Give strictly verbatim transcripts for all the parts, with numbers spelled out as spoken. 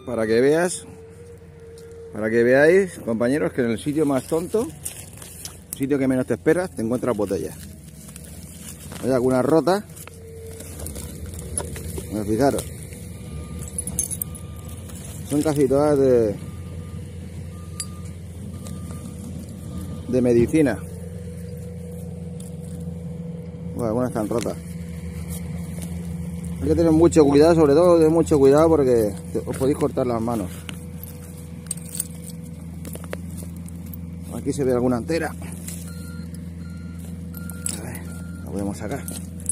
para que veas, para que veáis, compañeros, que en el sitio más tonto, sitio que menos te esperas, te encuentras botellas. Hay algunas rotas. Fijaros, son casi todas de de medicina. Bueno, algunas están rotas. Hay que tener mucho cuidado, sobre todo de mucho cuidado, porque os podéis cortar las manos. Aquí se ve alguna entera. A ver, la podemos sacar.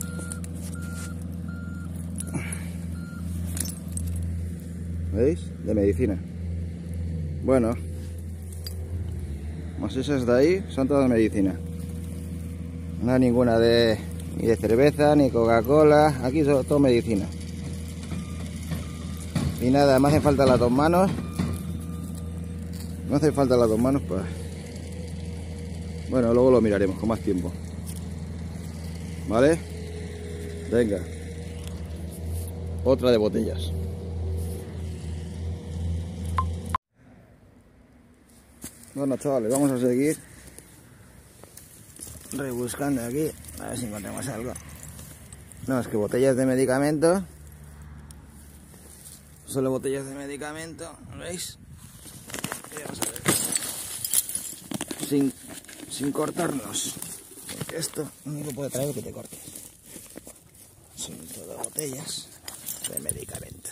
¿Veis? De medicina. Bueno, más esas de ahí son todas de medicina. No hay ninguna de ni de cerveza, ni Coca-Cola. Aquí es todo medicina. Y nada, me hacen falta las dos manos. Me hacen falta las dos manos, pues. Bueno, luego lo miraremos con más tiempo. ¿Vale? Venga. Otra de botellas. Bueno, chavales, vamos a seguir rebuscando aquí, a ver si encontramos algo. No, es que botellas de medicamento, solo botellas de medicamento, ¿veis? Y vamos a ver, sin, sin cortarnos, porque esto único puede traer que te cortes. Son todas botellas de medicamento.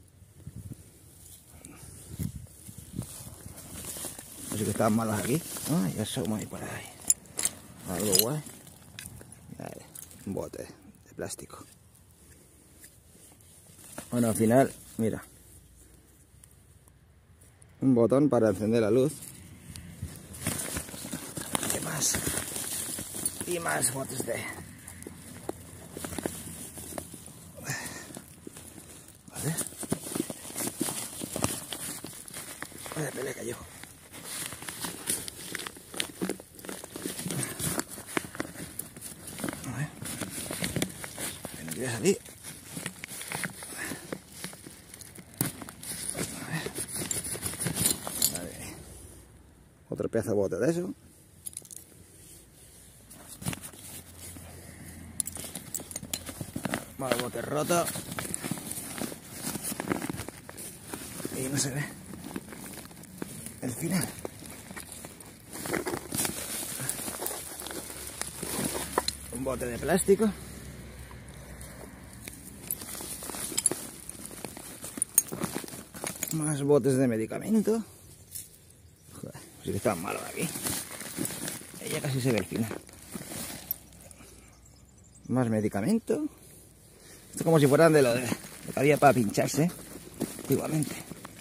Así que estaban malas aquí. Ay, ya somos ahí por ahí. Algo guay. Vale, un bote de plástico. Bueno, al final, mira. Un botón para encender la luz. ¿Qué más? Y más botes de... Vale. Vale, pelea cayó. Voy a salir. A ver. Vale. Otro pedazo de bote de eso. Vale, bote roto. Y no se ve el final. Un bote de plástico. Más botes de medicamento. Joder, sí que están malos aquí. Ya casi se ve el final. Más medicamento. Esto es como si fueran de lo, de, lo que había para pincharse antiguamente.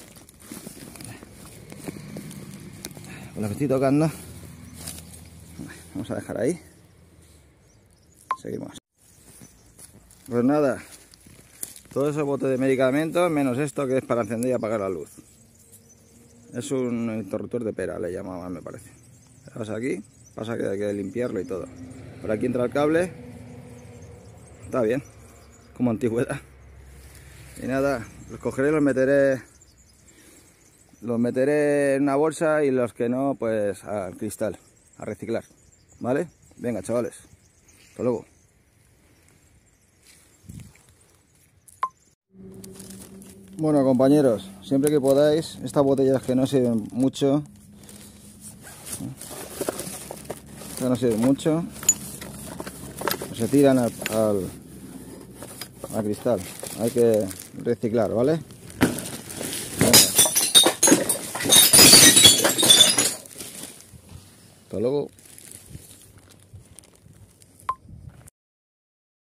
Con lo que estoy tocando. Vamos a dejar ahí. Seguimos. Pues nada. Todos esos botes de medicamentos, menos esto que es para encender y apagar la luz. Es un interruptor de pera, le llamaban, me parece. Le das aquí, pasa que hay que limpiarlo y todo. Por aquí entra el cable. Está bien, como antigüedad. Y nada, los cogeré y los meteré, los meteré en una bolsa, y los que no, pues al cristal, a reciclar. ¿Vale? Venga, chavales. Hasta luego. Bueno, compañeros, siempre que podáis, estas botellas que no sirven mucho, estas no sirven mucho, se tiran al, al, al cristal. Hay que reciclar, ¿vale? Venga. Hasta luego.